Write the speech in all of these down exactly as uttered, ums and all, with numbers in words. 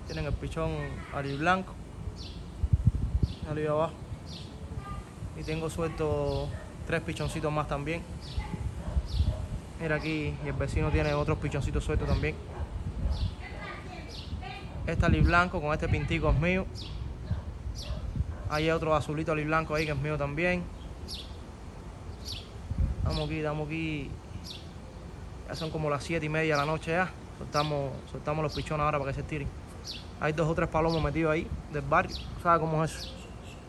Tienen el pichón aliblanco. Arriba abajo. Y tengo suelto tres pichoncitos más también. Mira aquí, y el vecino tiene otros pichoncitos sueltos también. Este aliblanco con este pintico es mío. Hay otro azulito aliblanco ahí que es mío también. Estamos aquí, estamos aquí. Ya son como las siete y media de la noche ya. Soltamos, soltamos los pichones ahora para que se tiren. Hay dos o tres palomos metidos ahí del barrio. ¿Sabes cómo es eso?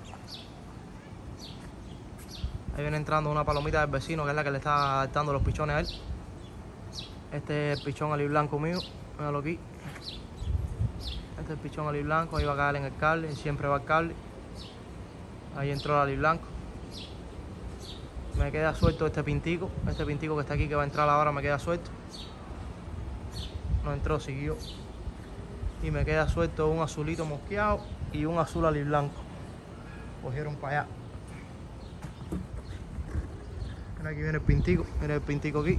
Ahí viene entrando una palomita del vecino, que es la que le está dando los pichones a él. Este es el pichón aliblanco mío. Míralo aquí. Este es el pichón aliblanco. Ahí va a caer en el cable. Y siempre va el cable. Ahí entró el aliblanco. Me queda suelto este pintico. Este pintico que está aquí, que va a entrar ahora, me queda suelto. No entró, siguió. Y me queda suelto un azulito mosqueado y un azul aliblanco. Cogieron para allá. Mira, aquí viene el pintico. Mira el pintico aquí.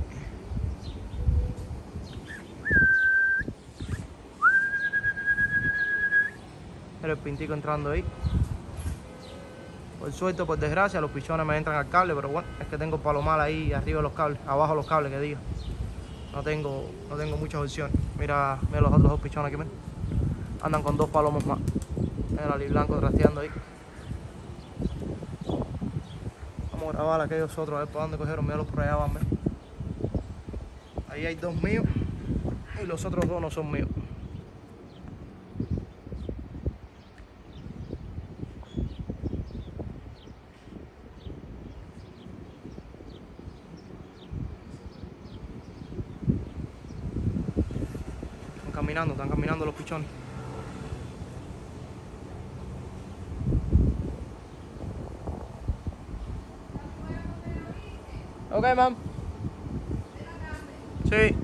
Mira el pintico entrando ahí. Por suerte, por desgracia, los pichones me entran al cable, pero bueno, es que tengo el palomar ahí arriba de los cables, abajo de los cables, que diga. No tengo, no tengo muchas opciones. Mira, mira los otros dos pichones aquí, mira. Andan con dos palomos más. Mira el aliblanco trasteando ahí. Vamos a grabar a aquellos otros, a ver por dónde cogieron. Mira los por allá van, mira. Ahí hay dos míos y los otros dos no son míos. Están caminando, están caminando los pichones. Ok, mam. Sí.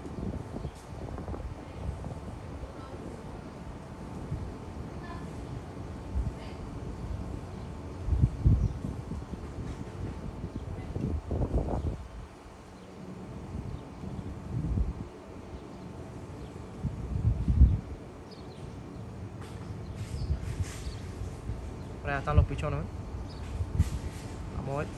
Por allá están los pichones, ¿eh? Vamos a ver.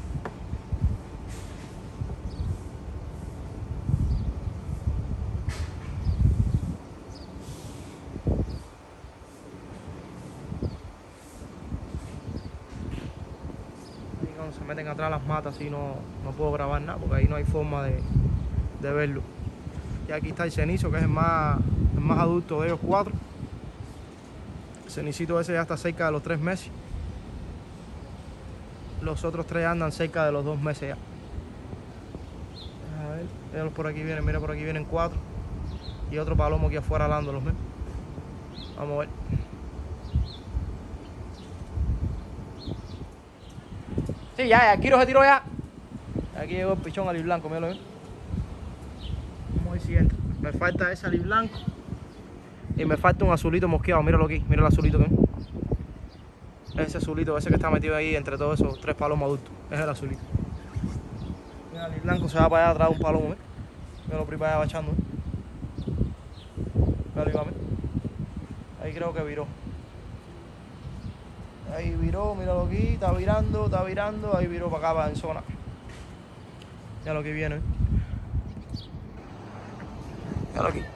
Ahí cuando se meten atrás las matas, así no, no puedo grabar nada, porque ahí no hay forma de, de verlo. Y aquí está el cenizo, que es el más, el más adulto de ellos cuatro. El cenicito ese ya está cerca de los tres meses. Los otros tres andan cerca de los dos meses ya. A ver, míralos por aquí vienen, mira por aquí vienen cuatro. Y otro palomo aquí afuera alándolos, ¿ves? Vamos a ver. Sí, ya, ya, Kiro se tiró ya. Aquí llegó el pichón aliblanco, míralo, ¿ves? Vamos a ver si entra. Me falta ese aliblanco. Y me falta un azulito mosqueado, míralo aquí, mira el azulito, ¿ves? Ese azulito, ese que está metido ahí entre todos esos tres palomos adultos. Es el azulito. Mira, el blanco se va para allá atrás de un palomo, ¿eh? Mira lo para allá va echando, ¿eh? Mira, ¿eh? Ahí creo que viró. Ahí viró, míralo aquí, está virando, está virando, ahí viró para acá, para en zona. Ya lo que viene, ¿eh? Míralo aquí.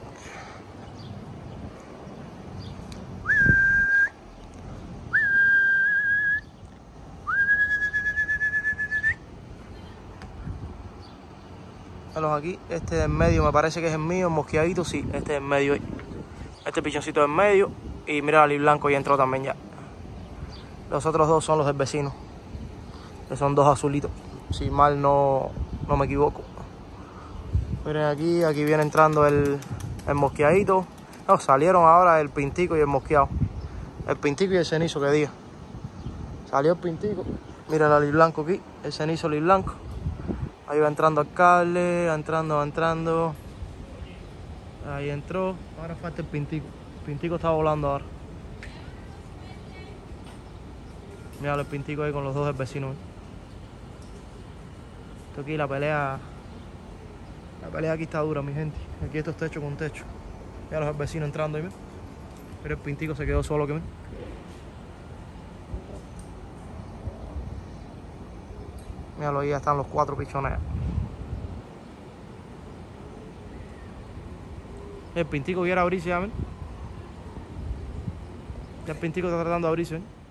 Míralos aquí, este del medio me parece que es el mío, el mosqueadito, sí, este es el medio ahí. Este pichoncito del medio y mira el blanco y entró también ya. Los otros dos son los del vecino, que son dos azulitos, si mal no, no me equivoco. Miren aquí, aquí viene entrando el, el mosqueadito. No, salieron ahora el pintico y el mosqueado. El pintico y el cenizo, que diga. Salió el pintico. Mira el aliblanco aquí, el cenizo aliblanco. Ahí va entrando al cable, va entrando, va entrando. Ahí entró. Ahora falta el pintico. El pintico está volando ahora. Mira el pintico ahí con los dos del vecino. Esto aquí, la pelea. La pelea aquí está dura, mi gente. Aquí esto es techo con techo. Mira los vecinos entrando ahí, mira. Pero el pintico se quedó solo, que mira. Míralo, ahí ya están los cuatro pichones. El pintico quiere abrirse ya, ¿ven? Ya el pintico está tratando de abrirse, ¿ven?